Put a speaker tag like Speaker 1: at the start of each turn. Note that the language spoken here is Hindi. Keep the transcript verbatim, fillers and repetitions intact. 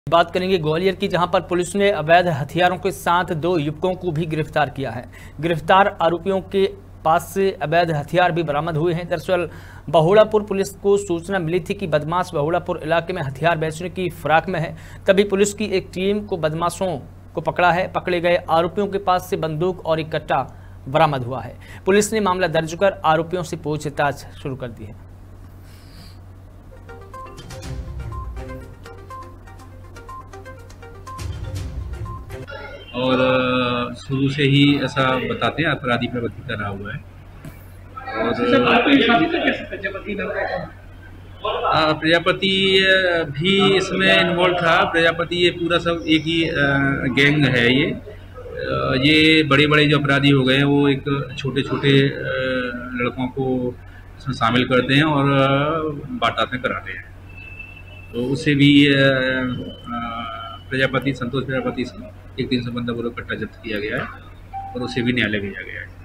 Speaker 1: बात करेंगे ग्वालियर की, जहां पर पुलिस ने अवैध हथियारों के साथ दो युवकों को भी गिरफ्तार किया है। गिरफ्तार आरोपियों के पास से अवैध हथियार भी बरामद हुए हैं। दरअसल बहुड़ापुर पुलिस को सूचना मिली थी कि बदमाश बहुड़ापुर इलाके में हथियार बेचने की फिराक में है। तभी पुलिस की एक टीम को बदमाशों को पकड़ा है। पकड़े गए आरोपियों के पास से बंदूक और एक कट्टा बरामद हुआ है। पुलिस ने मामला दर्ज कर आरोपियों से पूछताछ शुरू कर दी है।
Speaker 2: और शुरू से ही ऐसा बताते हैं अपराधी प्रवृत्ति कर रहा हुआ है। और प्रजापति भी इसमें इन्वॉल्व था। प्रजापति ये पूरा सब एक ही गैंग है। ये ये बड़े बड़े जो अपराधी हो गए हैं वो एक छोटे छोटे लड़कों को इसमें शामिल करते हैं और बाटाते कराते हैं। तो उससे भी प्रजापति संतोष प्रजापति से एक दिन से बंदा बोलो कट्टा जब्त किया गया है और उसे भी न्यायालय भेजा गया है।